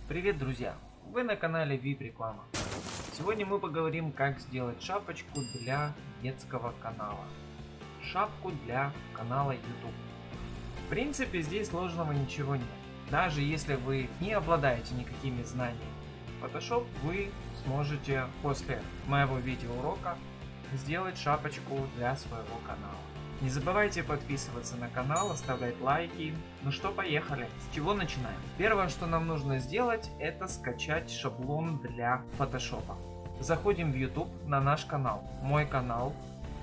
Привет, друзья! Вы на канале VIP Реклама. Сегодня мы поговорим, как сделать шапочку для детского канала. Шапку для канала YouTube. В принципе, здесь сложного ничего нет. Даже если вы не обладаете никакими знаниями Photoshop, вы сможете после моего видеоурока сделать шапочку для своего канала. Не забывайте подписываться на канал, оставлять лайки. Ну что, поехали. С чего начинаем? Первое, что нам нужно сделать, это скачать шаблон для Photoshop. Заходим в YouTube на наш канал. Мой канал.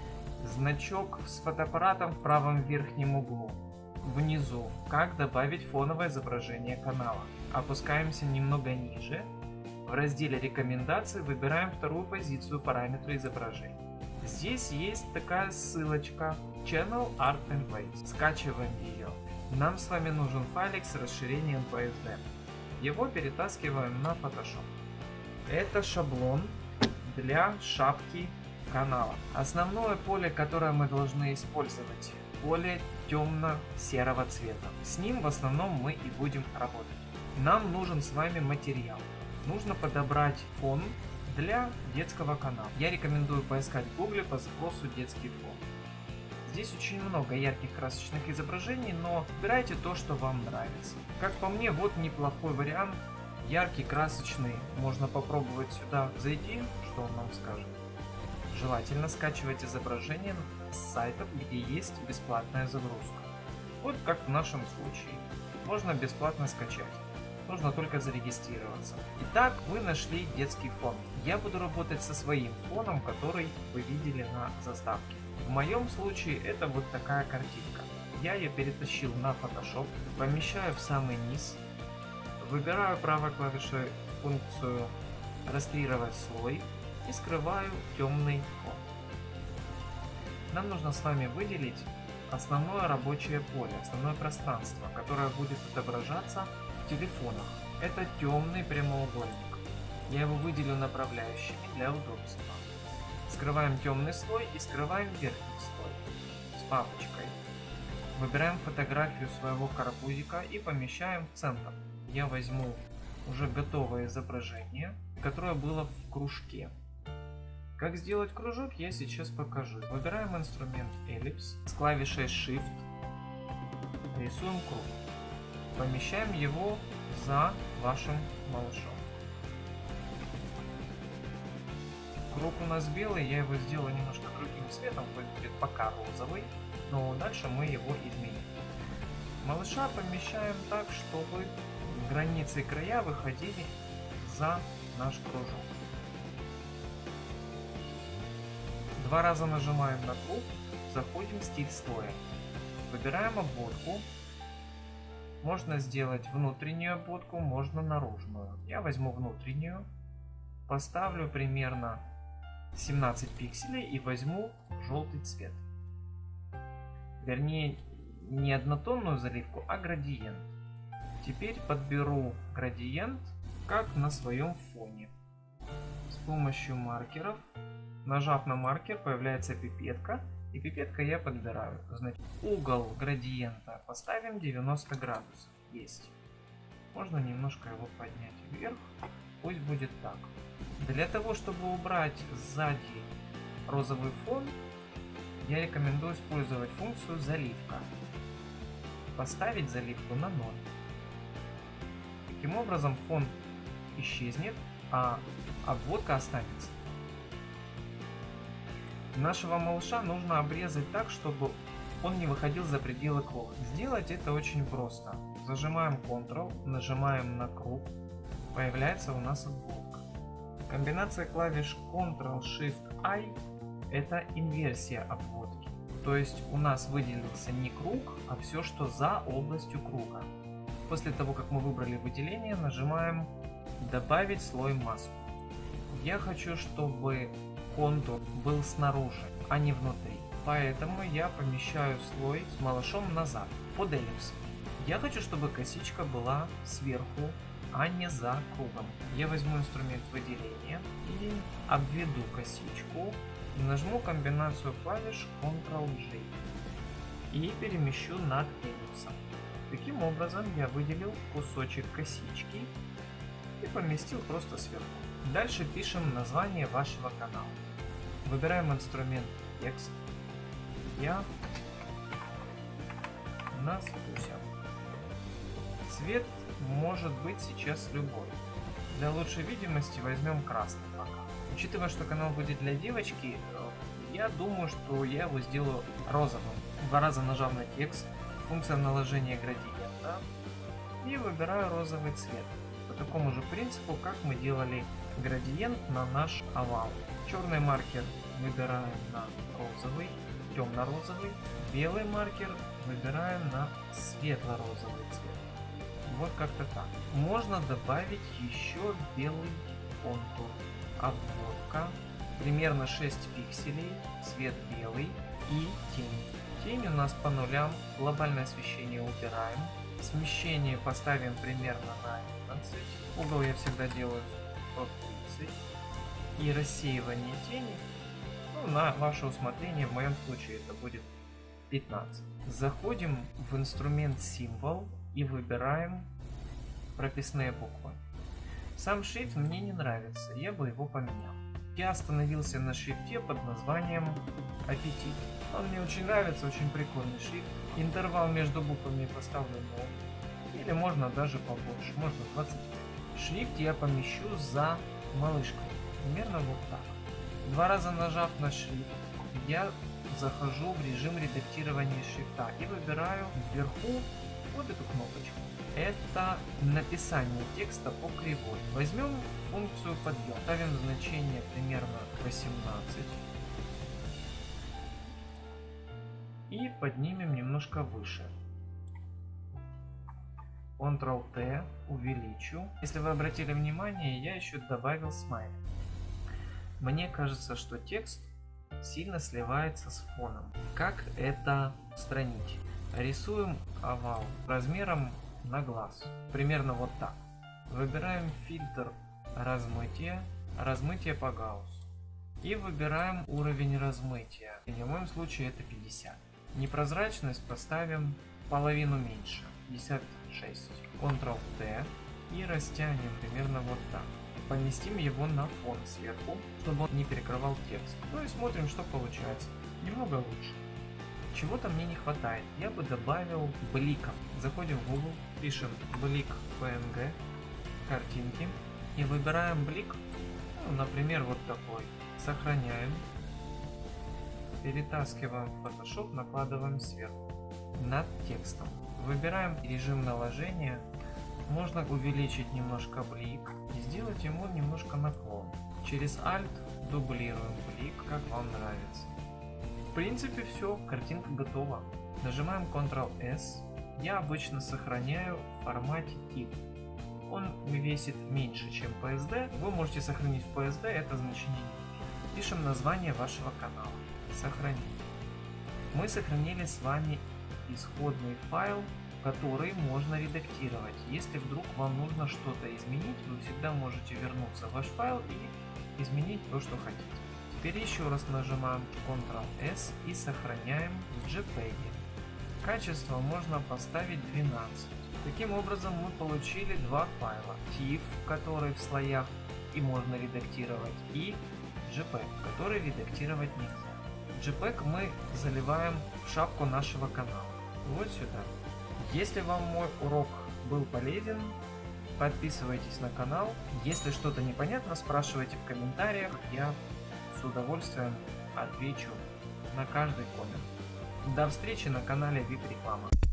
Значок с фотоаппаратом в правом верхнем углу. Внизу. Как добавить фоновое изображение канала. Опускаемся немного ниже. В разделе рекомендации выбираем вторую позицию параметра изображения. Здесь есть такая ссылочка Channel Art and Waves. Скачиваем ее. Нам с вами нужен файлик с расширением PSD. Его перетаскиваем на Photoshop. Это шаблон для шапки канала. Основное поле, которое мы должны использовать, поле темно-серого цвета. С ним в основном мы и будем работать. Нам нужен с вами материал. Нужно подобрать фон для детского канала. Я рекомендую поискать в Google по запросу детский фон. Здесь очень много ярких красочных изображений, но выбирайте то, что вам нравится. Как по мне, вот неплохой вариант. Яркий, красочный. Можно попробовать сюда зайти, что он нам скажет. Желательно скачивать изображение с сайтов, где есть бесплатная загрузка. Вот как в нашем случае. Можно бесплатно скачать. Нужно только зарегистрироваться. Итак, вы нашли детский фон. Я буду работать со своим фоном, который вы видели на заставке. В моем случае это вот такая картинка. Я ее перетащил на Photoshop, помещаю в самый низ, выбираю правой клавишей функцию «Растрировать слой» и скрываю темный фон. Нам нужно с вами выделить основное рабочее поле, основное пространство, которое будет отображаться в телефонах. Это темный прямоугольник. Я его выделю направляющими для удобства. Скрываем темный слой и скрываем верхний слой с папочкой. Выбираем фотографию своего карапузика и помещаем в центр. Я возьму уже готовое изображение, которое было в кружке. Как сделать кружок, я сейчас покажу. Выбираем инструмент Ellipse с клавишей Shift. Рисуем круг. Помещаем его за вашим малышом. Круг у нас белый, я его сделал немножко другим цветом, пусть будет пока розовый, но дальше мы его изменим. Малыша помещаем так, чтобы границы и края выходили за наш кружок. Два раза нажимаем на круг, заходим в стиль слоя. Выбираем обводку. Можно сделать внутреннюю обводку, можно наружную. Я возьму внутреннюю, поставлю примерно 17 пикселей и возьму желтый цвет. Вернее, не однотонную заливку, а градиент. Теперь подберу градиент, как на своем фоне. С помощью маркеров, нажав на маркер, появляется пипетка. И пипеткой я подбираю. Значит, угол градиента поставим 90 градусов. Есть. Можно немножко его поднять вверх. Пусть будет так. Для того, чтобы убрать сзади розовый фон, я рекомендую использовать функцию заливка. Поставить заливку на 0. Таким образом фон исчезнет, а обводка останется. Нашего малыша нужно обрезать так, чтобы он не выходил за пределы круга. Сделать это очень просто. Зажимаем Ctrl, нажимаем на круг, появляется у нас обводка. Комбинация клавиш Ctrl-Shift-I это инверсия обводки. То есть у нас выделился не круг, а все, что за областью круга. После того, как мы выбрали выделение, нажимаем «Добавить слой маску». Я хочу, чтобы контур был снаружи, а не внутри. Поэтому я помещаю слой с малышом назад, под эллипс. Я хочу, чтобы косичка была сверху, а не за кругом. Я возьму инструмент выделения и обведу косичку. И нажму комбинацию клавиш Ctrl-J. И перемещу над эллипсом. Таким образом я выделил кусочек косички и поместил просто сверху. Дальше пишем название вашего канала. Выбираем инструмент текст. Я Настуся. Цвет может быть сейчас любой. Для лучшей видимости возьмем красный пока. Учитывая, что канал будет для девочки, я думаю, что я его сделаю розовым. 2 раза нажав на текст, функция наложения градиента, и выбираю розовый цвет. По такому же принципу, как мы делали градиент на наш овал. Черный маркер выбираем на розовый, темно-розовый. Белый маркер выбираем на светло-розовый цвет. Вот как-то так. Можно добавить еще белый контур. Обводка. Примерно 6 пикселей. Цвет белый. И тень. Тень у нас по нулям. Глобальное освещение убираем. Смещение поставим примерно на 11. Угол я всегда делаю 130. И рассеивание тени, на ваше усмотрение, в моем случае это будет 15. Заходим в инструмент символ и выбираем прописные буквы. Сам шрифт мне не нравится, я бы его поменял. Я остановился на шрифте под названием Аппетит. Он мне очень нравится, очень прикольный шрифт. Интервал между буквами поставлю 0. Или можно даже побольше, можно 25. Шрифт я помещу за малышкой. Примерно вот так. 2 раза нажав на шрифт, я захожу в режим редактирования шрифта и выбираю вверху вот эту кнопочку. Это написание текста по кривой. Возьмем функцию подъем. Ставим значение примерно 18. И поднимем немножко выше. Ctrl-T, увеличу. Если вы обратили внимание, я еще добавил смайлик. Мне кажется, что текст сильно сливается с фоном. Как это устранить? Рисуем овал размером на глаз. Примерно вот так. Выбираем фильтр размытия, размытие по Гауссу. И выбираем уровень размытия. И в моем случае это 50. Непрозрачность поставим половину меньше. 56. Ctrl-T и растянем примерно вот так. Поместим его на фон сверху, чтобы он не перекрывал текст. Ну и смотрим, что получается. Немного лучше. Чего-то мне не хватает. Я бы добавил бликов. Заходим в Google, пишем блик PNG, картинки. И выбираем блик, например, вот такой. Сохраняем. Перетаскиваем в Photoshop, накладываем сверху. Над текстом. Выбираем режим наложения. Можно увеличить немножко блик и сделать ему немножко наклон. Через Alt дублируем блик, как вам нравится. В принципе все, картинка готова. Нажимаем Ctrl-S. Я обычно сохраняю в формате TIFF. Он весит меньше, чем PSD. Вы можете сохранить в PSD, это значение не нужно. Пишем название вашего канала. Сохранить. Мы сохранили с вами исходный файл, который можно редактировать. Если вдруг вам нужно что-то изменить, вы всегда можете вернуться в ваш файл и изменить то, что хотите. Теперь еще раз нажимаем Ctrl-S и сохраняем в JPEG. Качество можно поставить 12. Таким образом мы получили два файла. TIFF, который в слоях и можно редактировать, и JPEG, который редактировать нельзя. JPEG мы заливаем в шапку нашего канала. Вот сюда. Если вам мой урок был полезен, подписывайтесь на канал. Если что-то непонятно, спрашивайте в комментариях. Я с удовольствием отвечу на каждый коммент. До встречи на канале VIP Реклама.